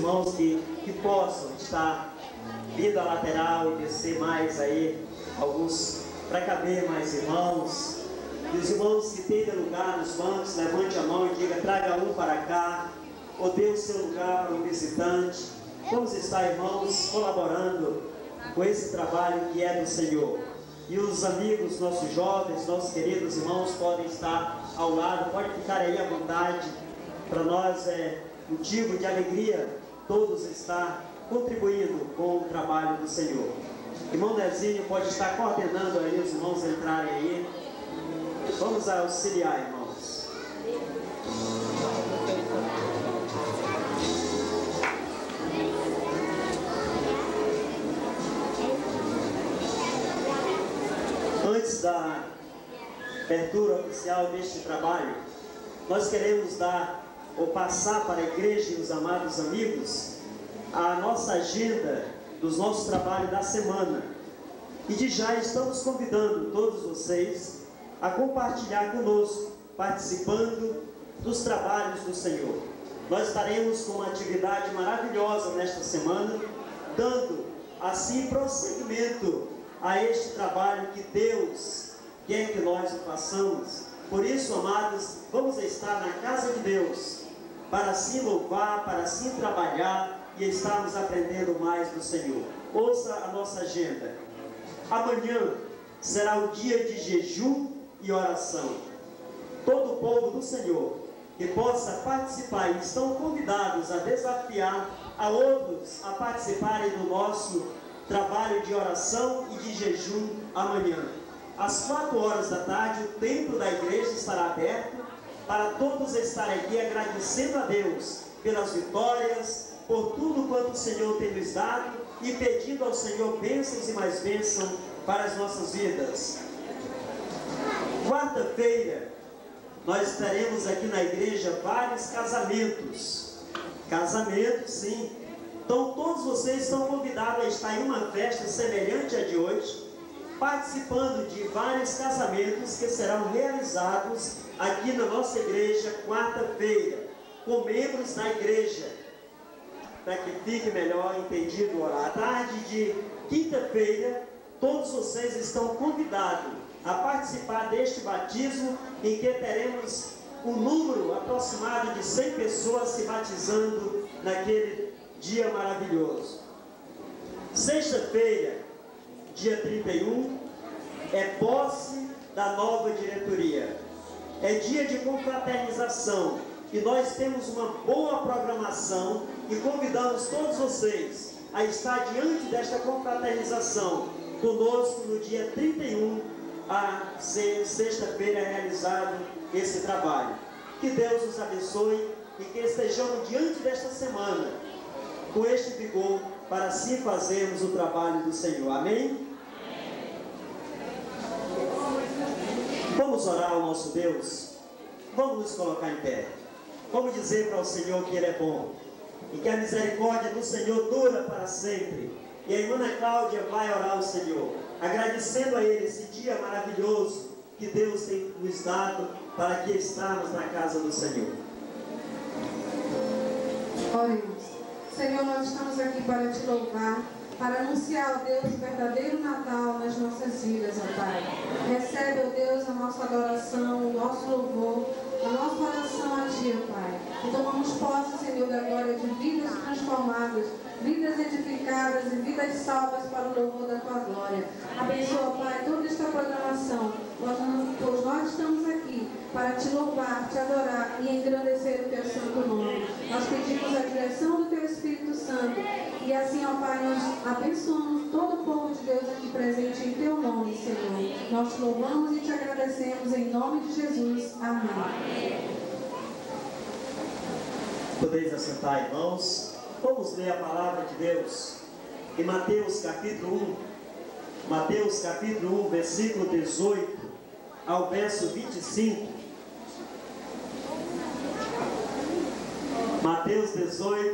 irmãos que possam estar vindo à lateral e descer mais aí, alguns, para caber mais irmãos. E os irmãos que têm lugar nos bancos, levante a mão e diga: traga um para cá, ou dê o seu lugar para o visitante. Vamos estar, irmãos, colaborando com esse trabalho que é do Senhor. E os amigos, nossos jovens, nossos queridos irmãos podem estar ao lado, pode ficar aí à vontade. Para nós é motivo de alegria todos estar contribuindo com o trabalho do Senhor. Irmão Nezinho pode estar coordenando aí os irmãos entrarem aí. Vamos auxiliar, irmãos. Antes da abertura oficial deste trabalho, nós queremos dar ou passar para a igreja e os amados amigos a nossa agenda dos nossos trabalhos da semana. E de já estamos convidando todos vocês a compartilhar conosco, participando dos trabalhos do Senhor. Nós estaremos com uma atividade maravilhosa nesta semana, dando assim prosseguimento a este trabalho que Deus quer que nós o façamos. Por isso, amados, vamos estar na casa de Deus, para assim louvar, para assim trabalhar e estarmos aprendendo mais do Senhor. Ouça a nossa agenda. Amanhã será o dia de jejum e oração. Todo o povo do Senhor que possa participar, e estão convidados a desafiar a outros a participarem do nosso trabalho de oração e de jejum amanhã. Às 4 horas da tarde, o templo da igreja estará aberto para todos estarem aqui agradecendo a Deus pelas vitórias, por tudo quanto o Senhor tem nos dado e pedindo ao Senhor bênçãos e mais bênçãos para as nossas vidas. Quarta-feira, nós teremos aqui na igreja vários casamentos. Casamentos, sim. Então todos vocês estão convidados a estar em uma festa semelhante à de hoje, participando de vários casamentos que serão realizados aqui na nossa igreja quarta-feira, com membros da igreja, para que fique melhor entendido o horário. À tarde de quinta-feira, todos vocês estão convidados a participar deste batismo, em que teremos um número aproximado de 100 pessoas se batizando naquele dia maravilhoso. Sexta-feira, dia 31, é posse da nova diretoria. É dia de confraternização e nós temos uma boa programação e convidamos todos vocês a estar diante desta confraternização conosco no dia 31, a sexta-feira é realizado esse trabalho. Que Deus nos abençoe e que estejamos diante desta semana com este vigor para assim fazermos o trabalho do Senhor. Amém? Vamos orar ao nosso Deus. Vamos nos colocar em pé. Vamos dizer para o Senhor que Ele é bom e que a misericórdia do Senhor dura para sempre. E a irmã Cláudia vai orar ao Senhor, agradecendo a Ele esse dia maravilhoso que Deus tem nos dado para que estamos na casa do Senhor. Oremos. Senhor, nós estamos aqui para te louvar, para anunciar, ó Deus, o verdadeiro Natal nas nossas vidas, ó Pai. Recebe, ó Deus, a nossa adoração, o nosso louvor, a nossa oração a Ti, ó Pai. E tomamos posse, Senhor, da glória de vidas transformadas, vidas edificadas e vidas salvas para o louvor da Tua glória. Abençoa, Pai, toda esta programação, pois nós estamos aqui para Te louvar, Te adorar e engrandecer o Teu santo nome. Nós pedimos a direção do Teu Espírito Santo e assim, ó Pai, nós abençoamos todo o povo de Deus aqui presente em Teu nome, Senhor. Nós Te louvamos e Te agradecemos em nome de Jesus. Amém. Podeis assentar, irmãos. Vamos ler a palavra de Deus em Mateus capítulo 1. Mateus capítulo 1, versículo 18 ao verso 25.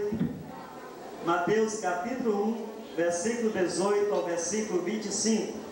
Mateus capítulo 1, versículo 18 ao versículo 25.